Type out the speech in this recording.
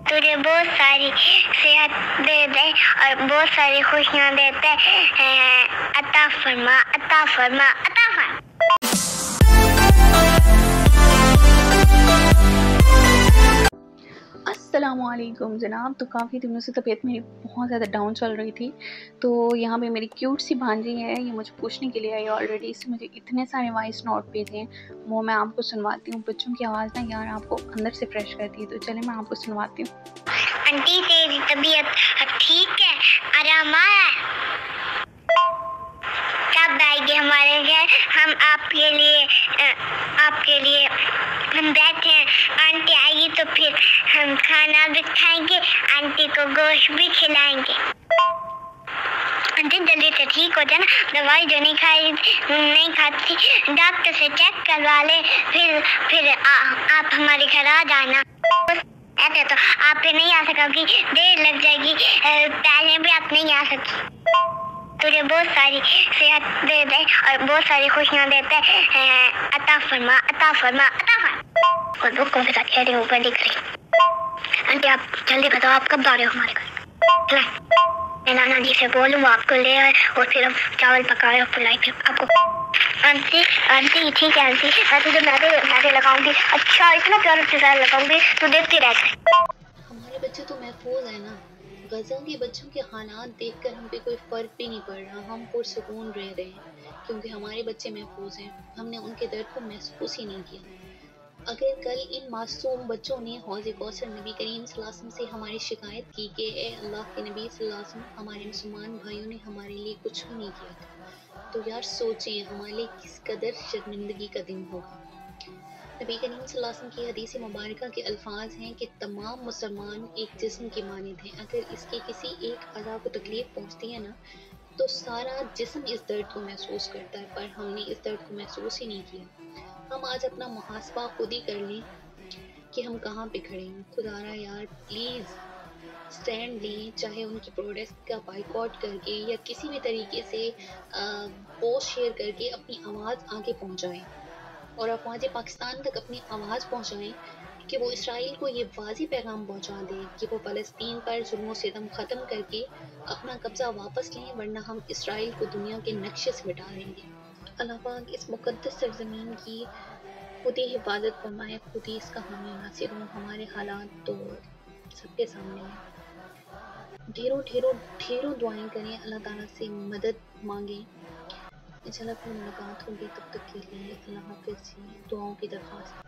तुझे बहुत सारी सेहत दे दे और बहुत सारी खुशियाँ देते हैं। अता फरमा, अता फरमा, अता फरमा। अस्सलामुअलैकुम जनाब। तो काफ़ी दिनों से तबीयत मेरी बहुत ज़्यादा डाउन चल रही थी। तो यहाँ पे मेरी क्यूट सी भांजी है, ये मुझे पूछने के लिए आई ऑलरेडी। इससे मुझे इतने सारे वॉइस नोट भेजे हैं, वो मैं आपको सुनवाती हूँ। बच्चों की आवाज़ ना यार आपको अंदर से फ्रेश करती है। तो चले मैं आपको सुनवाती हूँ। आंटी तेरी तबीयत ठीक है? आराम आया? कब आएगी हमारे घर? हम आपके लिए हम बैठे हैं। आंटी आएगी तो फिर हम खाना भी खाएंगे, आंटी को गोश्त भी खिलाएंगे। आंटी जल्दी से ठीक हो जाना, दवाई जो नहीं खाती डॉक्टर से चेक करवा ले, फिर आप हमारे घर आ जाना। ऐसे तो आप फिर नहीं आ सकोगी, देर लग जाएगी, पहले भी आप नहीं आ सकी। तुझे बहुत सारी सेहत दे दे और बहुत सारी खुशियाँ देते हैं। अता फरमा, अता फरमा, अता फरमा। और बुकों के साथ चेहरे ऊपर दिख रही। आंटी आप जल्दी बताओ, आप कब आ रहे हो हमारे घर? मैं नाना जी से बोलूँ आपको ले आए और फिर चावल पकाए और पिलाई फिर आपको। आंटी ठीक है आंटी, मैं तुझे मैदे लगाऊंगी। अच्छा इतना प्यार से लगाऊंगी तो देखती रह। हमारे बच्चे तो महफूज है ना। गज़ा के बच्चों के हालात देखकर हम पे कोई फ़र्क भी नहीं पड़ रहा। हम पुरसुकून रह रहे हैं क्योंकि हमारे बच्चे महफूज हैं। हमने उनके दर्द को महसूस ही नहीं किया। अगर कल इन मासूम बच्चों ने हौज़ कौसर नबी करीम सल्लल्लाहु अलैहि वसल्लम से हमारी शिकायत की कि ए अल्लाह के नबी सल्लल्लाहु अलैहि वसल्लम, हमारे मुसलमान भाइयों ने हमारे लिए कुछ भी नहीं किया था, तो यार सोचें हमारे लिए किस कदर शर्मिंदगी का दिन होगा। नबी करीम सल्लल्लाहु अलैहि वसल्लम की हदीस मुबारका के अल्फाज हैं कि तमाम मुसलमान एक जिस्म की मानिंद हैं। अगर इसके किसी एक अज़ा को तकलीफ पहुंचती है ना, तो सारा जिस्म इस दर्द को महसूस करता है, पर हमने इस दर्द को महसूस ही नहीं किया। हम आज अपना मुहासबा खुद ही कर लें कि हम कहाँ पे खड़े हैं। खुदारा यार प्लीज़ स्टैंड लें, चाहे उनकी प्रोडक्ट का बाइकआउट करके या किसी भी तरीके से पोस्ट शेयर करके अपनी आवाज़ आगे पहुँचाएँ और अफ़वाज पाकिस्तान तक अपनी आवाज़ पहुँचाएँ कि वो इसराइल को ये वाज़ी पैगाम पहुँचा दें कि वो फ़लस्तीन पर जुल्म सितम ख़त्म करके अपना कब्ज़ा वापस लें, वरना हम इसराइल को दुनिया के नक्शे से मिटा देंगे। अल्लाह पाक इस मुक़द्दस सरज़मीन की खुद ही हिफाजत फरमाए, खुद ही इसका हामी नासिर हो। हमारे हालात तो सबके सामने हैं। ढेरों दुआएं करें, अल्लाह ताला से मदद मांगें। इंशाल्लाह फिर मुलाकात होगी, तब तक के लिए अल्लाह हाफ़िज़। दुआओं की दरख्वास्त।